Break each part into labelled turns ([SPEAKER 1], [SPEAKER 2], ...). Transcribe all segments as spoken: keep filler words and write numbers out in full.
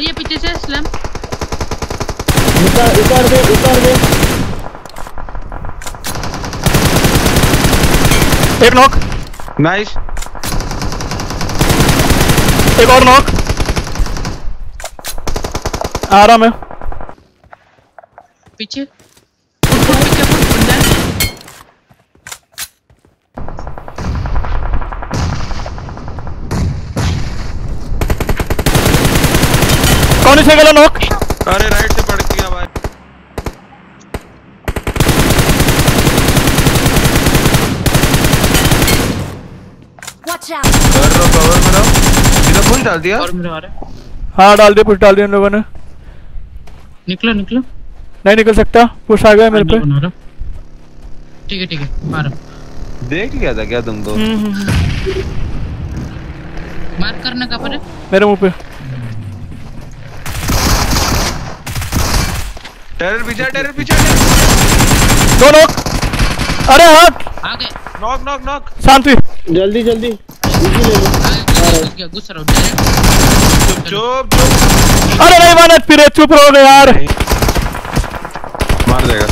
[SPEAKER 1] रही है पीछे से स्लैम।
[SPEAKER 2] उतार उतार दे उतार दे।
[SPEAKER 3] एक नॉक।
[SPEAKER 4] नाइस।
[SPEAKER 3] एक और नॉक। आ रहा मैं
[SPEAKER 1] पीछे। फुट फुट पीछे फुट बंदा है।
[SPEAKER 3] कौन से गला नॉक?
[SPEAKER 4] अरे राइट से पड़ गया भाई।
[SPEAKER 5] Watch out!
[SPEAKER 4] कर लो कवर में रहो। सीधा पुश डाल दिया।
[SPEAKER 1] और मेरा आ रहा है।
[SPEAKER 3] हाँ डाल दिया, पुश डाल दिया इन लोगों ने।
[SPEAKER 1] निकलो निकलो।
[SPEAKER 3] नहीं निकल सकता, पुश आ गया मेरे पे।
[SPEAKER 1] ठीक है ठीक है मारो।
[SPEAKER 4] देख लिया था क्या तुम तो?
[SPEAKER 1] मार करना कहाँ पर है?
[SPEAKER 3] मेरे मुंह पे।
[SPEAKER 4] टेरर पीछे टेरर पीछे।
[SPEAKER 3] दो नॉक। अरे हाथ
[SPEAKER 1] आ गए।
[SPEAKER 4] Knock knock knock.
[SPEAKER 3] शांति।
[SPEAKER 2] जल्दी जल्दी
[SPEAKER 1] घुस गया घुस रहा हूँ डायरेक्ट।
[SPEAKER 4] चुप चुप।
[SPEAKER 3] अरे नहीं माना फिर, चुप रहो यार।
[SPEAKER 4] मार देगा।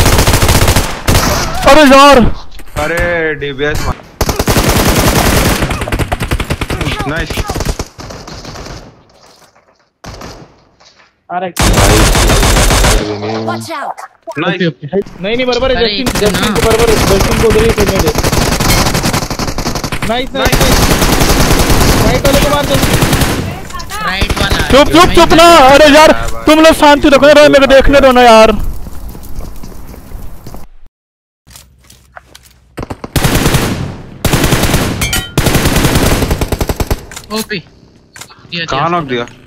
[SPEAKER 3] अरे यार
[SPEAKER 4] अरे डीबीएस मार। नाइस।
[SPEAKER 2] अरे
[SPEAKER 5] Watch out!
[SPEAKER 4] नाइस।
[SPEAKER 2] नहीं नहीं बराबर है।
[SPEAKER 1] अरे,
[SPEAKER 2] जस्टिन
[SPEAKER 1] एक
[SPEAKER 2] जस्टिन
[SPEAKER 1] ना।
[SPEAKER 2] को बराबर है। जस्टिन को उधर ही करने दे। नाइस नाइस राइट वाले को मार दो।
[SPEAKER 1] राइट वाला।
[SPEAKER 3] चुप चुप चुप ना। अरे यार तुम लोग शांति रखो यार, मेरे को देखने दो ना यार।
[SPEAKER 1] ओपी।
[SPEAKER 4] कहाँ नॉक दिया?